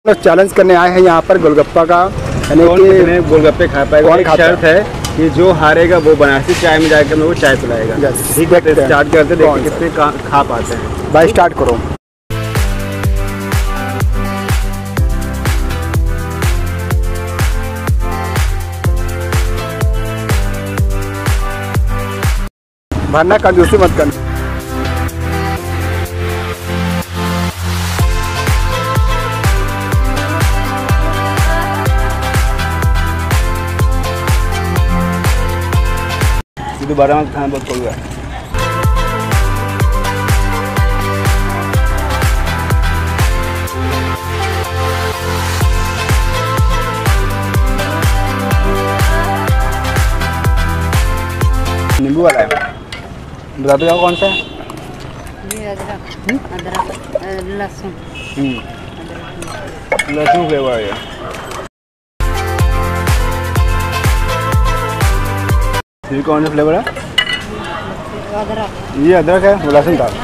Challenge करने आए हैं यहाँ पर गोलगप्पा का, यानी कि गोलगप्पे खा पाएगा। एक शर्त है कि जो हारेगा वो बनारसी चाय में जाकर वो चाय पिलाएगा। ठीक है, स्टार्ट करते देखो कितने खा पाते हैं। भाई स्टार्ट करो। भरना कंजूसी मत करना। दोबारा में खाना बहुत कड़वा है। नींबू वाला है। बता दो कौन सा है? ये अदरक लहसुन लहसुन फ्लेवर है। ये कौन सा फ्लेवर है? अदरक। ये अदरक है, वो लहसुन था।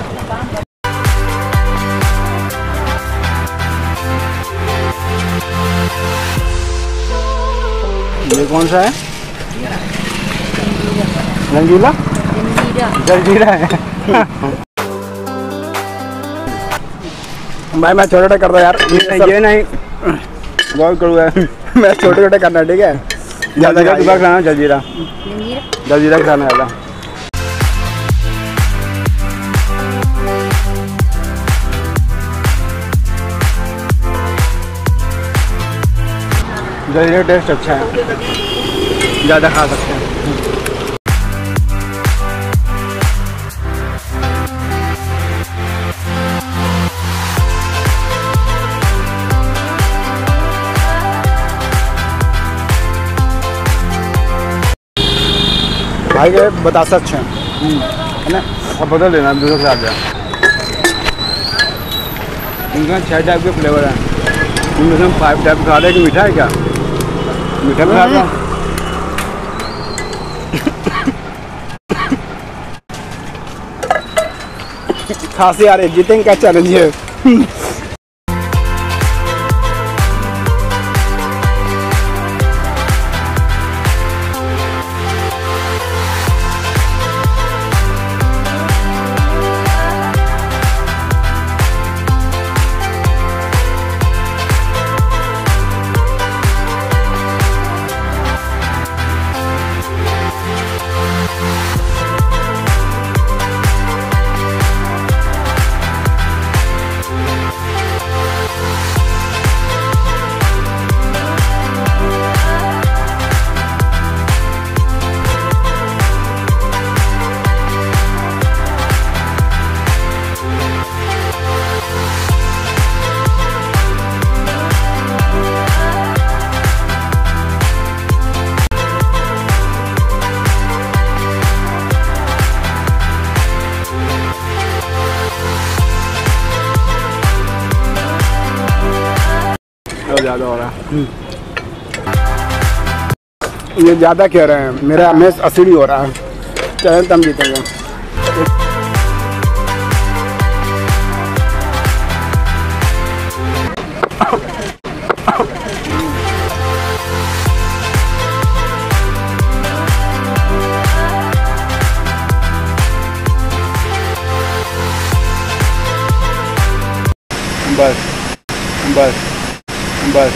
ये कौन सा है? रंगीला? जलजीरा है। भाई मैं छोटा छोटा कर रहा यार। ये नहीं बहुत कड़वा है। मैं छोटे छोटे करना, ठीक है? ज़्यादा खाना जलजीरा, जलजीरा खाना ज़्यादा। जलजीरा टेस्ट अच्छा है, ज़्यादा खा सकते हैं। भाई ये बतासा अच्छे हैं, है ना? अब बदल देना दूसरे के साथ। इनका 6 टाइप के फ्लेवर है। इनमें से 5 टाइप खा रहे हैं कि मीठा है क्या? मीठा भी खा रहा है। खांसी आ रही है, जीतेंगे क्या चैलेंज है? ज़्यादा हो रहा है। ये ज़्यादा कह रहे हैं, मेरा मैच असली हो रहा है। चैलेंज हम जीतेंगे। बस बस बस।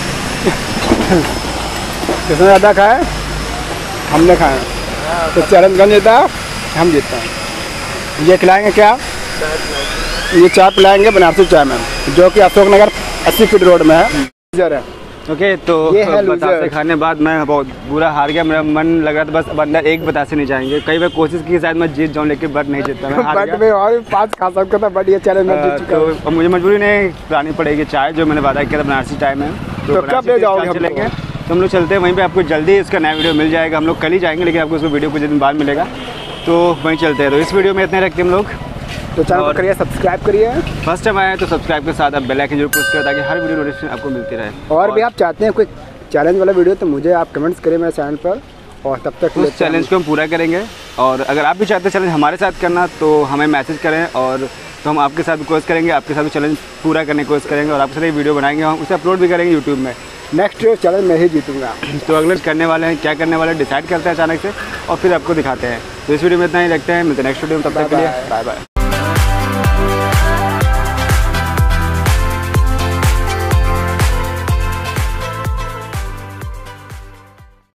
किसने ज़्यादा खाया? हमने खाया। तो चैलेंज कौन जीता? हम जीतते हैं। ये खिलाएंगे क्या? ये चाय पिलाएंगे बनारसी चाय में, जो कि अशोक नगर 80 फीट रोड में है। ओके, तो बतासे खाने बाद मैं बहुत बुरा हार गया। मेरा मन लग रहा था बस अंदर एक बतासे नहीं जाएंगे। कई बार कोशिश की शायद मैं जीत जाऊं, लेकिन बट नहीं जीतता मैं। बट में और 5 खा सकता था, बट ये चैलेंज में जीत चुका हूं। तो मुझे मजबूरी नहीं लानी पड़ेगी चाय, जो मैंने वादा किया था बनारसी चाय में। तो कब ले जाओगे? चलेंगे तो हम लोग चलते हैं वहीं पे। आपको जल्दी इसका नया वीडियो मिल जाएगा। हम लोग कल ही जाएंगे, लेकिन आपको उसको वीडियो कुछ दिन बाद मिलेगा, तो वहीं चलते हैं। तो इस वीडियो में इतने रखते हैं हम लोग। तो चैनल को करिए सब्सक्राइब करिए। फर्स्ट टाइम आए तो सब्सक्राइब के साथ आप बेल आइकन जरूर प्रेस करें, ताकि हर वीडियो नोटिफिकेशन आपको मिलती रहे। और भी आप चाहते हैं कोई चैलेंज वाला वीडियो तो मुझे आप कमेंट्स करें मेरे चैनल पर, और तब तक उस चैलेंज को हम पूरा करेंगे। और अगर आप भी चाहते हैं चैलेंज हमारे साथ करना, तो हमें मैसेज करें और तो हम आपके साथ भी कोशिश करेंगे, आपके साथ भी चैलेंज पूरा करने की कोशिश करेंगे और आपके साथ एक वीडियो बनाएंगे, हम उसे अपलोड भी करेंगे यूट्यूब में। नेक्स्ट चैलेंज मैं ही जीतूंगा। तो अगले करने वाले हैं, क्या करने वाले हैं डिसाइड करते हैं अचानक से और फिर आपको दिखाते हैं। तो इस वीडियो में इतना ही रखते हैं, मिलते हैं नेक्स्ट वीडियो में, तब तक के लिए बाय बाय।